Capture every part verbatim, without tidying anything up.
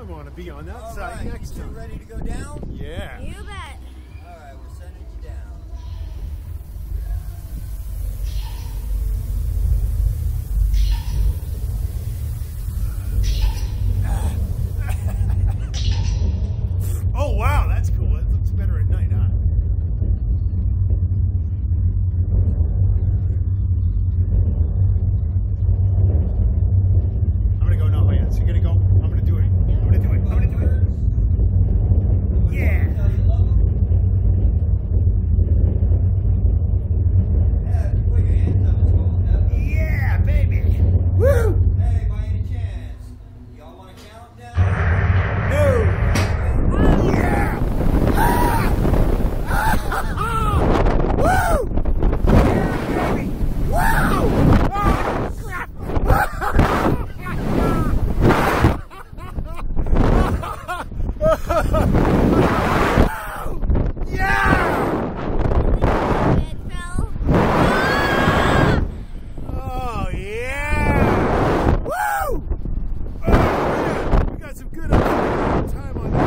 want to be on that All side right, next you two time. ready to go down? Yeah. You bet. All right, we're sending you down. Oh, wow, that's cool. It looks better at night, huh? I'm gonna go now, Lance. You gonna go? I'm gonna do it. I'm gonna do it. I'm gonna do it. Yeah. Yeah, put your hands up, it's going up. Yeah, baby. Woo! Hey, by any chance, y'all want to count down? No. Yeah. Ah! Woo! Yeah, baby. Wow! Oh, crap! Yeah! It fell. Oh, yeah! Woo! Oh, man. We got some good time on that.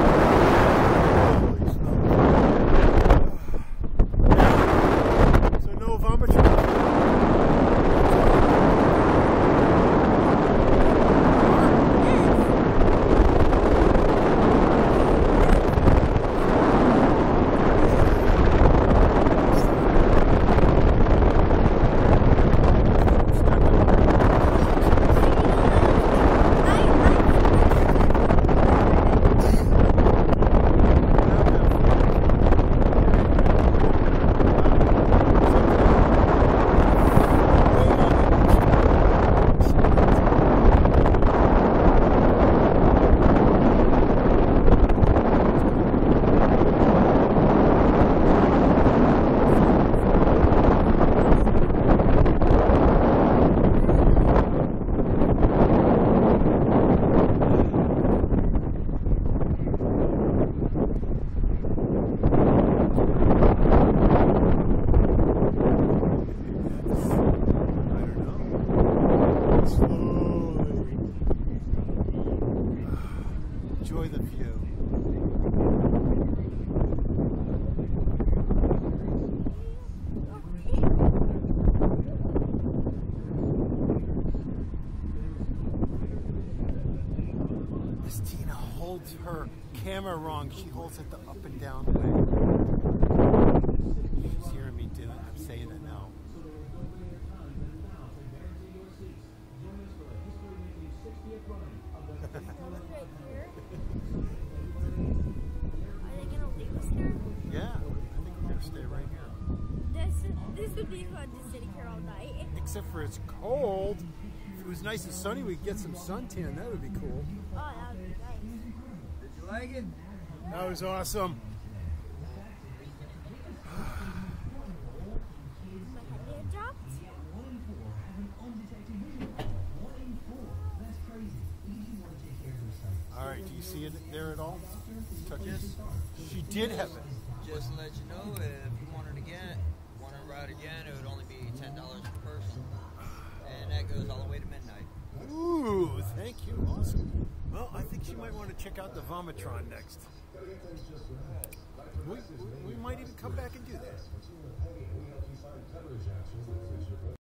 So no vomitry. Enjoy the view. Miss Tina holds her camera wrong. She holds it the up and down way. She's hearing me do it. I'm saying it now. Right here. Are they gonna leave us here? Yeah, I think we're gonna stay right here. This this would be fun to sit here all night. Except for it's cold. If it was nice and sunny, we'd get some suntan. That would be cool. Oh, that would be nice. Did you like it? That was awesome. My headband dropped. All right, do you see it there at all? Touch it. She did have it. Just to let you know, if you wanted to get, want to ride again, it would only be ten dollars per person. And that goes all the way to midnight. Ooh, thank you. Awesome. Well, I think she might want to check out the Vomitron next. We, we might even come back and do that.